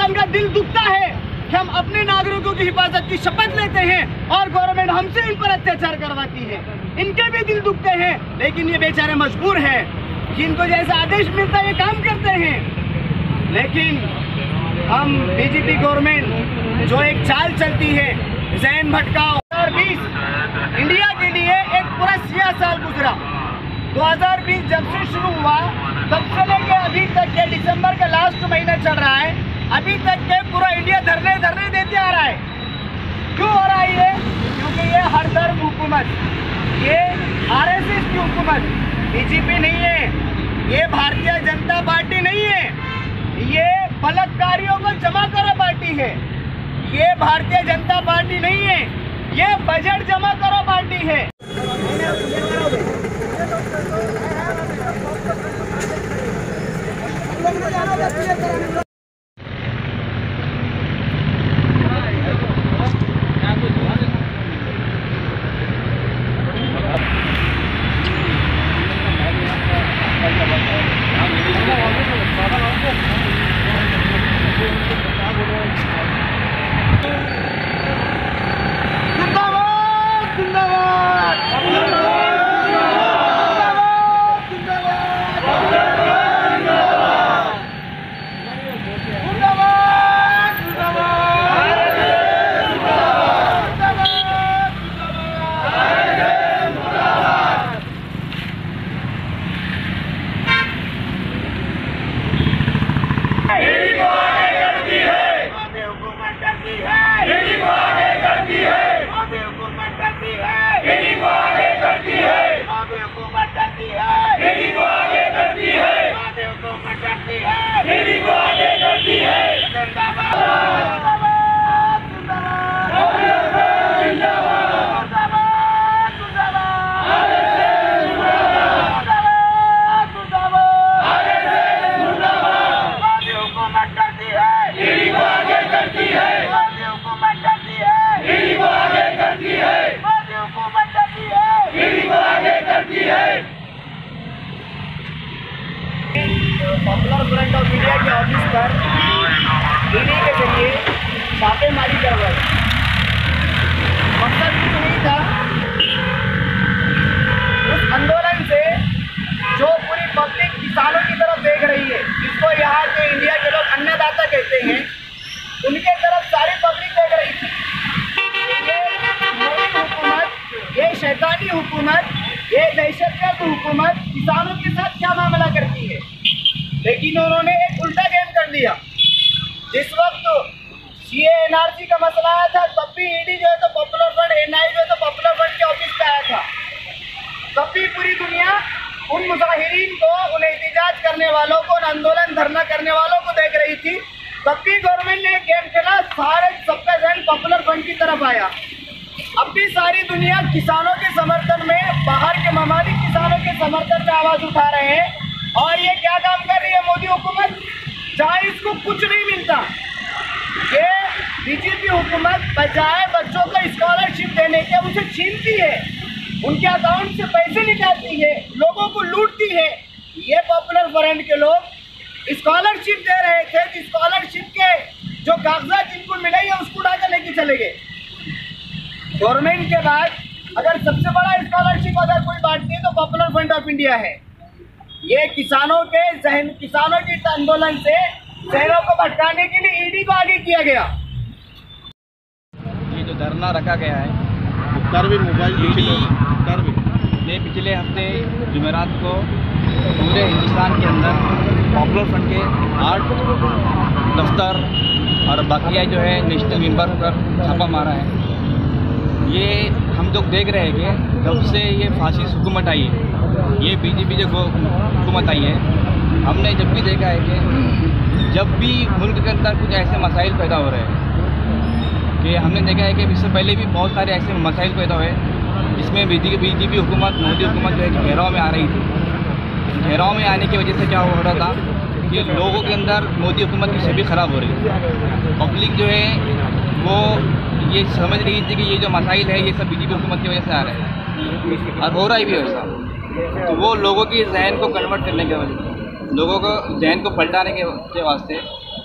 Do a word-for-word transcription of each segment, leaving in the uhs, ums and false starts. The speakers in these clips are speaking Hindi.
का दिल दुखता है कि हम अपने नागरिकों की हिफाजत की शपथ लेते हैं और गवर्नमेंट हमसे इन पर अत्याचार करवाती है। इनके भी दिल दुखते हैं, लेकिन ये बेचारे मजबूर हैं, जिनको जैसा आदेश मिलता है ये काम करते हैं। लेकिन हम बीजेपी गवर्नमेंट जो एक चाल चलती है जहन भटकाओ, दो हज़ार बीस इंडिया के लिए एक पूरा सियाह साल गुजरा। दो हज़ार बीस जब से शुरू हुआ तब से लेके अभी तक के दिसंबर का लास्ट महीना चल रहा है, अभी तक के पूरा इंडिया धरने धरने देते आ रहा है। क्यों हो रहा है ये? क्योंकि ये हर धर्म हुकूमत, ये आरएसएस की हुकूमत, बीजेपी नहीं है, ये भारतीय जनता पार्टी नहीं है, ये बलात्कारियों को जमा करो पार्टी है, ये भारतीय जनता पार्टी नहीं है, ये बजट जमा करो पार्टी है। पॉपुलर फ्रंट ऑफ इंडिया के ऑफिस पर ईडी के जरिए छापेमारी करवाई। मकसद कुछ नहीं था, उस आंदोलन से जो पूरी पब्लिक किसानों की तरफ देख रही है, जिसको यहाँ के इंडिया के लोग अन्नदाता कहते हैं, उनके तरफ सारी पब्लिक देख रही थी। ये मोदी हुकूमत, ये शैतानी हुकूमत, ये दहशतगर्द हुकूमत किसानों के साथ क्या मामला करती है। लेकिन उन्होंने एक उल्टा गेम कर दिया। जिस वक्त सीए एनआरसी का मसला आया था, तब भी ईडी जो है तो पॉपुलर फ्रंट, एनआई जो है तो पॉपुलर फ्रंट के ऑफिस पे आया था। तब भी पूरी दुनिया उन मुजाहिरीन को, उन एहतजाज करने वालों को, उन आंदोलन धरना करने वालों को देख रही थी। तब भी गवर्नमेंट ने एक गेम खेला, सारे सबका ध्यान पॉपुलर फ्रंट की तरफ आया। अब भी सारी दुनिया किसानों के समर्थन में, बाहर के ममालिक किसानों के समर्थन में आवाज उठा रहे हैं। और ये क्या काम कर रही है मोदी हुकूमत, जहाँ इसको कुछ नहीं मिलता। ये बीजेपी हुकूमत बजाय बच्चों को स्कॉलरशिप देने के उसे छीनती है, उनके अकाउंट से पैसे निकालती है, लोगों को लूटती है। ये पॉपुलर फ्रंट के लोग स्कॉलरशिप दे रहे थे, तो स्कॉलरशिप के जो कागजात जिनको मिले हैं उसको उठाकर लेके चले गए। गवर्नमेंट के बाद अगर सबसे बड़ा स्कॉलरशिप अगर कोई बांटती है तो पॉपुलर फ्रंट ऑफ इंडिया है। ये किसानों के जहन, किसानों के आंदोलन से जहनों को भटकाने के लिए ईडी को आगे किया गया। ये जो धरना रखा गया है, मोबाइल ने पिछले हफ्ते जुमेरात को पूरे हिंदुस्तान के अंदर पॉपुलर फ्रंट के आठ दफ्तर और बाकिया जो है नेशनल मेंबर होकर छापा मारा है। ये हम लोग देख रहे हैं कि जब से ये फासिस्ट हुकूमत आई है, ये बीजेपी जो हुकूमत आई है, हमने जब भी देखा है कि जब भी मुल्क के अंदर कुछ ऐसे मसाइल पैदा हो रहे हैं, कि हमने देखा है कि इससे पहले भी बहुत सारे ऐसे मसाइल पैदा हुए जिसमें बीजेपी हुकूमत, मोदी हुकूमत जो है कि घेराव में आ रही थी। घेराव में आने की वजह से क्या हो रहा था कि लोगों के अंदर मोदी हुकूमत की छवि ख़राब हो रही है। पब्लिक जो है वो ये समझ रही थी कि ये जो मसाइल है ये सब बीजेपी हुकूमत की वजह से आ रहे हैं और हो रहा ही भी वैसा। तो वो लोगों की जहन को कन्वर्ट करने के वजह, लोगों को जहन को पलटाने के वास्ते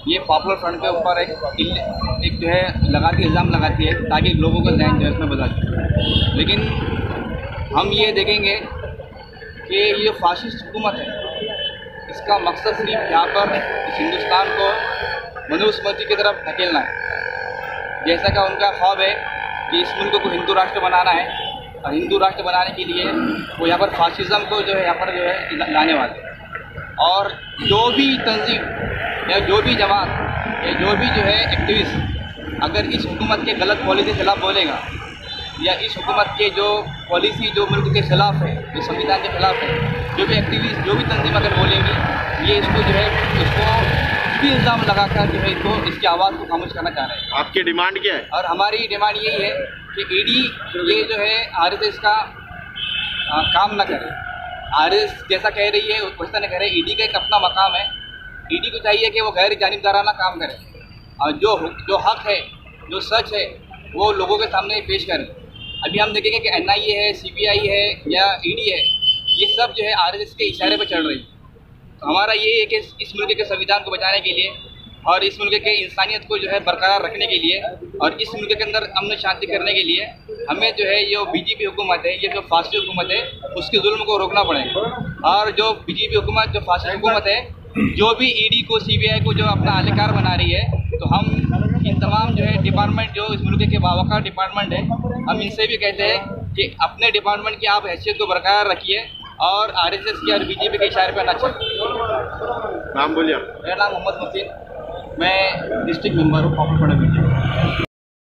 ये पॉपुलर फ्रंट के ऊपर एक एक जो है लगाती इल्ज़ाम लगाती है ताकि लोगों का ध्यान जो है इसमें बदल जाए। लेकिन हम ये देखेंगे कि ये फाशिस्ट हुकूमत है, इसका मकसद सिर्फ यहाँ पर इस हिंदुस्तान को मनुस्मृति की तरफ धकेलना है। जैसा कि उनका ख्वाब है कि इस मुल्क को हिंदू राष्ट्र बनाना है और हिंदू राष्ट्र बनाने के लिए वो यहाँ पर फाशिज़म को जो है यहाँ पर जो है लाने वाले। और जो भी तंजीम या जो भी जमात या जो भी जो है एक्टिविस्ट अगर इस हुकूमत के गलत पॉलिसी के खिलाफ बोलेगा या इस हुकूमत के जो पॉलिसी जो मुल्क के ख़िलाफ़ है, जो संविधान के ख़िलाफ़ है, जो भी एक्टिविस्ट जो भी तंजीम अगर बोलेंगी, ये इसको जो है इसको भी इल्ज़ाम लगाकर जो है इसको इसकी आवाज़ को खामोश करना चाह रहे हैं। आपकी डिमांड क्या है? और हमारी डिमांड यही है कि ईडी ये जो है आर एस एस का आ, काम ना करे। आर एस एस जैसा कह रही है वैसा नहीं कह रहे। ईडी का एक अपना मकाम है। ईडी को चाहिए कि वो गैर जानिबदाराना काम करे और जो जो हक है, जो सच है, वो लोगों के सामने पेश करे। अभी हम देखेंगे कि एन आई ए है, सी बी आई है या ई डी है, ये सब जो है आर एस एस के इशारे पर चल रही है। तो हमारा ये है कि इस मुल्क के संविधान को बचाने के लिए और इस मुल्क के इंसानियत को जो है बरकरार रखने के लिए और इस मुल्क के अंदर अमन शांति करने के लिए हमें जो है ये बीजेपी हुकूमत है, ये जो फासिस्ट हुकूमत है, उसके जुल्म को रोकना पड़ेगा। और जो बीजेपी हुकूमत, जो फासिस्ट हुकूमत है, जो भी ईडी को, सीबीआई को जो अपना अहलकार बना रही है, तो हम इन तमाम जो है डिपार्टमेंट जो इस मुल्क के बावकार डिपार्टमेंट है, हम इनसे भी कहते हैं कि अपने डिपार्टमेंट की आप हैसियत को बरकरार रखिए और आर एस एस की और बीजेपी के इशारे पर ना चलिए। नाम बोलिए। मेरा नाम मोहम्मद मुतीन, मैं डिस्ट्रिक्ट मेंबर हूँ popular front BJP.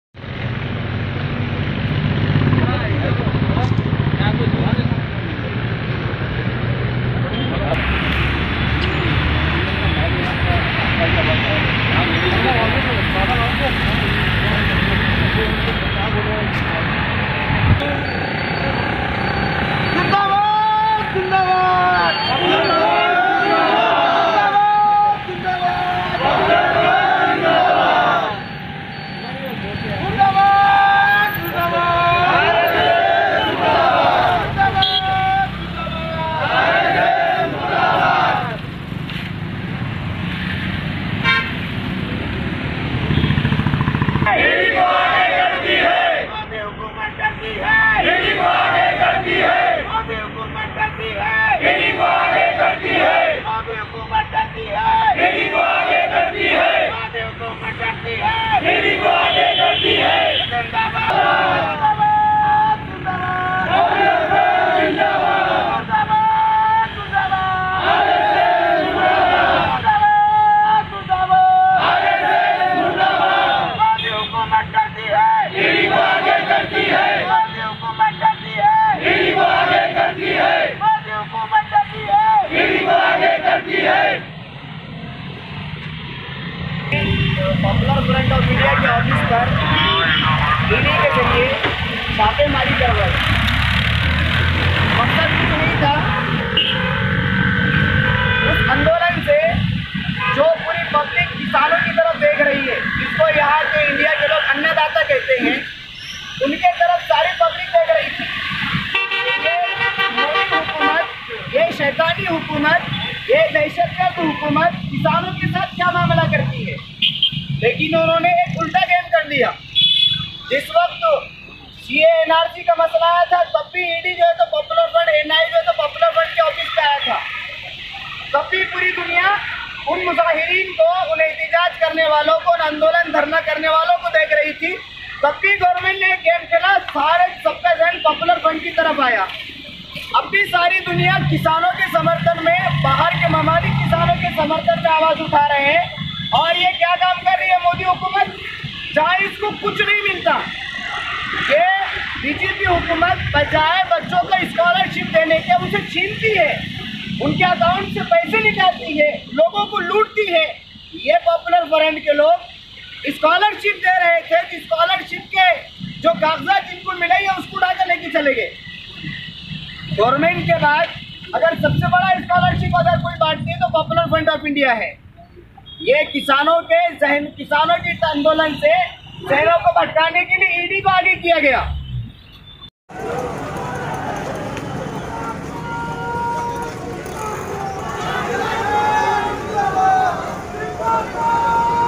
Popular front of India के ऑफिस पर ईडी के जरिए छापेमारी करवाई। मकसद कुछ नहीं था। उस आंदोलन से जो पूरी पब्लिक किसानों की तरफ देख रही है, जिसको यहाँ के इंडिया के लोग अन्नदाता कहते हैं, उनके तरफ सारी पब्लिक देख रही थी। ये मोदी हुकूमत, ये शैतानी हुकूमत, ये दहशतगर्द हुकूमत किसानों के साथ क्या मामला करती है। लेकिन उन्होंने एक उल्टा गेम कर दिया। जिस वक्त सी ए एन आर सी का मसला आया था, तब भी ईडी जो है तो पॉपुलर फ्रंट, एन आई जो है तो पॉपुलर फ्रंट के ऑफिस पे आया था। तब भी पूरी दुनिया उन मुजाहिरीन को, उन एहतजाज करने वालों को, उन आंदोलन धरना करने वालों को देख रही थी। तब भी गवर्नमेंट ने गेम खेला, सारे सबका ध्यान पॉपुलर फ्रंट की तरफ आया। अब भी सारी दुनिया किसानों के समर्थन में, बाहर के ममालिक किसानों के समर्थन में आवाज़ उठा रहे हैं। और ये क्या काम कर रही है मोदी हुकूमत, जहाँ इसको कुछ नहीं मिलता। ये बीजेपी हुकूमत बजाय बच्चों को स्कॉलरशिप देने के उसे छीनती है, उनके अकाउंट से पैसे निकालती है, लोगों को लूटती है। ये पॉपुलर फ्रंट के लोग स्कॉलरशिप दे रहे थे, स्कॉलरशिप के जो कागजात जिनको मिले ये उसको उठाकर लेके चले गए। गवर्नमेंट के बाद अगर सबसे बड़ा स्कॉलरशिप अगर कोई बांटती है तो पॉपुलर फ्रंट ऑफ इंडिया है। ये किसानों के जहन, किसानों के आंदोलन से शहरों को भटकाने के लिए ईडी को आगे किया गया। जिंदाबाद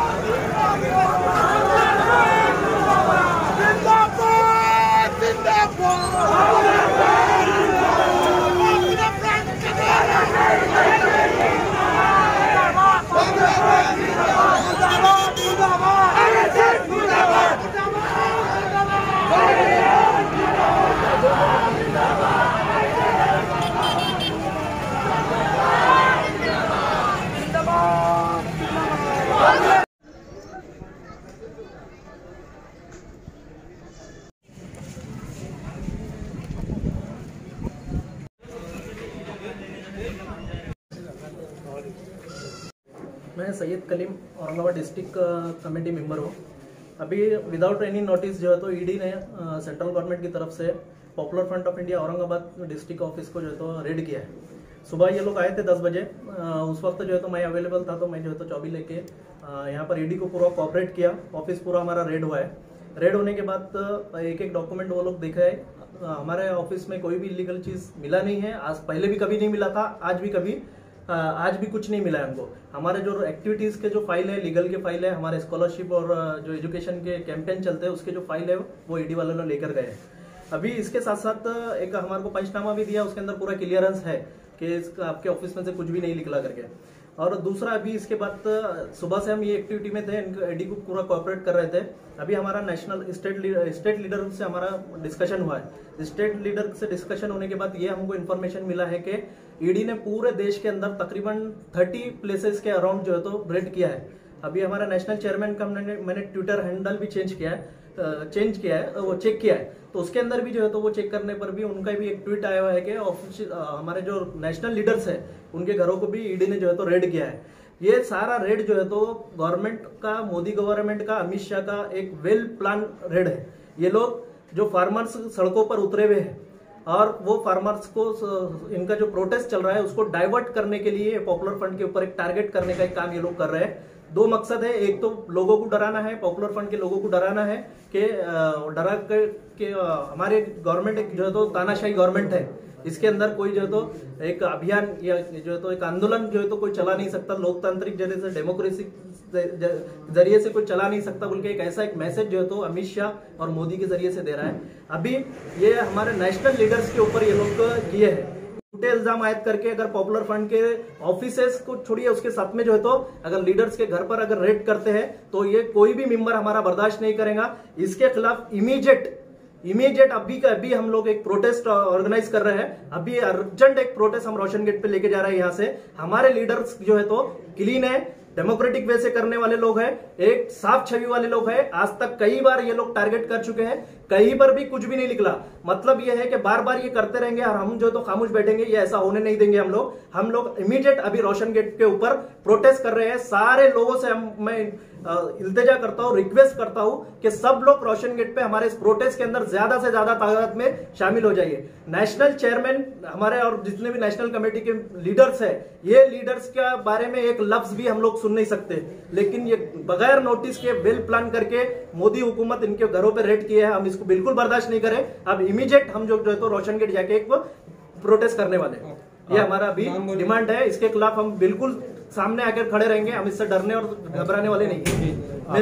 मैं Syed Kaleem Aurangabad district committee member हूँ। अभी विदाउट एनी नोटिस जो है तो ईडी ने सेंट्रल गवर्नमेंट की तरफ से popular front of India Aurangabad district office को जो है तो रेड किया है। सुबह ये लोग आए थे दस बजे, उस वक्त जो है तो मैं अवेलेबल था, तो मैं जो है तो चौबी लेके यहाँ पर ईडी को पूरा कोऑपरेट किया। ऑफिस पूरा हमारा रेड हुआ है। रेड होने के बाद एक एक डॉक्यूमेंट वो लोग देखा है। हमारे ऑफिस में कोई भी इलीगल चीज मिला नहीं है, आज पहले भी कभी नहीं मिला था, आज भी कभी आज भी कुछ नहीं मिला है हमको। हमारे जो एक्टिविटीज के जो फाइल है, लीगल के फाइल है, हमारे स्कॉलरशिप और जो एजुकेशन के कैंपेन चलते हैं उसके जो फाइल है वो ईडी वालों ने लेकर गए हैं। अभी इसके साथ साथ एक हमारे को पंचनामा भी दिया, उसके अंदर पूरा क्लियरेंस है कि आपके ऑफिस में से कुछ भी नहीं निकला करके। और दूसरा, अभी इसके बाद सुबह से हम ये एक्टिविटी में थे, ईडी को पूरा कोऑपरेट कर रहे थे। अभी हमारा national state leader state leader से हमारा डिस्कशन हुआ है। स्टेट लीडर से डिस्कशन होने के बाद ये हमको इन्फॉर्मेशन मिला है कि ईडी ने पूरे देश के अंदर तकरीबन तीस प्लेसेस के अराउंड जो है तो रेड किया है। अभी हमारा नेशनल चेयरमैन का मैंने मैंने ट्विटर हैंडल भी चेंज किया है चेंज किया है वो चेक किया है, तो उसके अंदर भी जो है तो वो चेक करने पर भी उनका भी एक ट्वीट आया हुआ है कि ऑफिशियल हमारे जो नेशनल लीडर्स है उनके घरों को भी ईडी ने जो है तो रेड किया है। ये सारा रेड जो है तो गवर्नमेंट का, मोदी गवर्नमेंट का, अमित शाह का एक वेल प्लान रेड है। ये लोग जो फार्मर्स सड़कों पर उतरे हुए हैं और वो फार्मर्स को, इनका जो प्रोटेस्ट चल रहा है उसको डाइवर्ट करने के लिए पॉपुलर फ्रंट के ऊपर एक टारगेट करने का एक काम ये लोग कर रहे हैं। दो मकसद है, एक तो लोगों को डराना है, पॉपुलर फ्रंट के लोगों को डराना है कि डरा के, के हमारे गवर्नमेंट जो है तो तानाशाही गवर्नमेंट है, इसके अंदर कोई जो है तो एक अभियान या जो है तो एक आंदोलन जो है तो कोई चला नहीं सकता, लोकतांत्रिक जरिए से, डेमोक्रेसी जरिए से कोई चला नहीं सकता बोल के एक ऐसा एक मैसेज जो है तो अमित शाह और मोदी के जरिए से दे रहा है। अभी ये हमारे नेशनल लीडर्स के ऊपर ये लोग किए हैं झूठे इल्जाम आयद करके। अगर पॉपुलर फ्रंट के ऑफिसेस को छोड़िए, उसके साथ में जो है तो अगर लीडर्स के घर पर अगर रेड करते हैं तो ये कोई भी मेंबर हमारा बर्दाश्त नहीं करेगा। इसके खिलाफ इमीडिएट इमीडिएट अभी का अभी हम लोग एक प्रोटेस्ट ऑर्गेनाइज कर रहे हैं। अभी अर्जेंट एक प्रोटेस्ट हम रोशन गेट पे लेके जा रहे हैं। यहाँ से हमारे लीडर्स जो है तो क्लीन है, डेमोक्रेटिक वे से करने वाले लोग हैं, एक साफ छवि वाले लोग हैं। आज तक कई बार ये लोग टारगेट कर चुके हैं, कहीं पर भी कुछ भी नहीं निकला। मतलब ये है कि बार बार ये करते रहेंगे और हम जो तो खामोश बैठेंगे, ये ऐसा होने नहीं देंगे हम लोग। हम लोग इमीडिएट अभी रोशन गेट के ऊपर प्रोटेस्ट कर रहे हैं। सारे लोगों से हम मैं इल्तिजा करता हूं, रिक्वेस्ट करता हूं कि सब लोग रोशन गेट पे हमारे इस प्रोटेस्ट के अंदर ज्यादा से ज्यादा तादाद में शामिल हो जाइए। नेशनल चेयरमैन हमारे और जितने भी नेशनल कमेटी के लीडर्स है, ये लीडर्स के बारे में एक लफ्ज भी हम लोग सुन नहीं सकते, लेकिन ये बगैर नोटिस के वेल प्लान करके मोदी हुकूमत इनके घरों पे रेड किए है। हम इसको बिल्कुल बर्दाश्त नहीं करें। अब इमीडिएट हम जो है तो रोशन गेट जाके एक प्रोटेस्ट करने वाले हैं। ये हमारा अभी डिमांड है, इसके खिलाफ हम बिल्कुल सामने आकर खड़े रहेंगे। हम इससे डरने और घबराने वाले नहीं।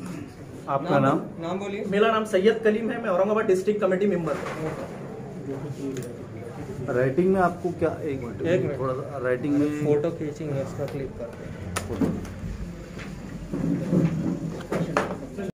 आपका नाम नाम बोलिए। मेरा नाम सैयद कलीम है, मैं औरंगाबाद डिस्ट्रिक्ट कमेटी मेंबर हूँ। राइटिंग में आपको क्या, एक मिनट एक मिनट थोड़ा सा राइटिंग में फोटो खींचेंगे, इसका क्लिक करते हैं।